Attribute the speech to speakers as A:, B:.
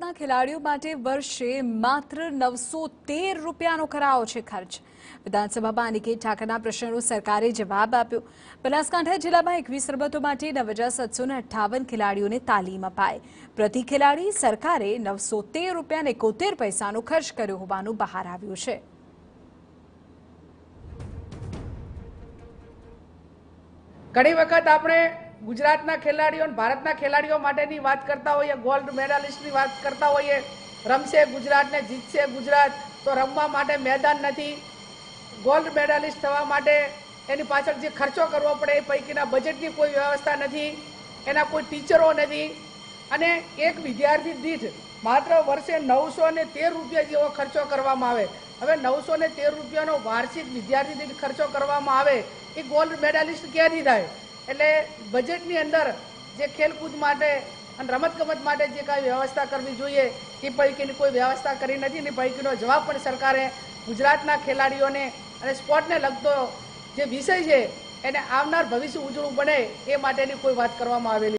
A: ગુજરાતના ખેલાડીઓ માટે વર્ષે માત્ર 913 રૂપિયાનો કરાયો છે ખર્ચ। વિધાનસભામાં અનિકેત ઠાકરના પ્રશ્નનો સરકારે જવાબ આપ્યો। બનાસકાંઠા જિલ્લામાં 21 રમતો માટે 9758 ખેલાડીઓને તાલીમ અપાઈ। પ્રતિ ખેલાડી સરકારે 913 રૂપિયા અને 71 પૈસાનો ખર્ચ કર્યો હોવાનું બહાર આવ્યું છે।
B: ઘણી વખત આપણે ગુજરાતના ખેલાડીઓ અને ભારતના ખેલાડીઓ માટેની વાત કરતા હોઈએ, ગોલ્ડ મેડાલિસ્ટની વાત કરતા હોઈએ, રમશે ગુજરાતને, જીતશે ગુજરાત, તો રમવા માટે મેદાન નથી। ગોલ્ડ મેડાલિસ્ટ થવા માટે એની પાછળ જે ખર્ચો કરવો પડે એ પૈકીના બજેટની કોઈ વ્યવસ્થા નથી, એના કોઈ ટીચરો નથી અને એક વિદ્યાર્થી દીઠ માત્ર વર્ષે 913 રૂપિયા જેવો ખર્ચો કરવામાં આવે। હવે 913 રૂપિયાનો વાર્ષિક વિદ્યાર્થી દીઠ ખર્ચો કરવામાં આવે એ ગોલ્ડ મેડાલિસ્ટ ક્યાંથી થાય? એટલે બજેટની અંદર જે ખેલકૂદ માટે અને રમતગમત માટે જે કાંઈ વ્યવસ્થા કરવી જોઈએ એ પૈકીની કોઈ વ્યવસ્થા કરી નથી। એ પૈકીનો જવાબ પણ સરકારે ગુજરાતના ખેલાડીઓને અને સ્પોર્ટને લગતો જે વિષય છે એને આવનાર ભવિષ્ય ઉજળું બને એ માટેની કોઈ વાત કરવામાં આવેલી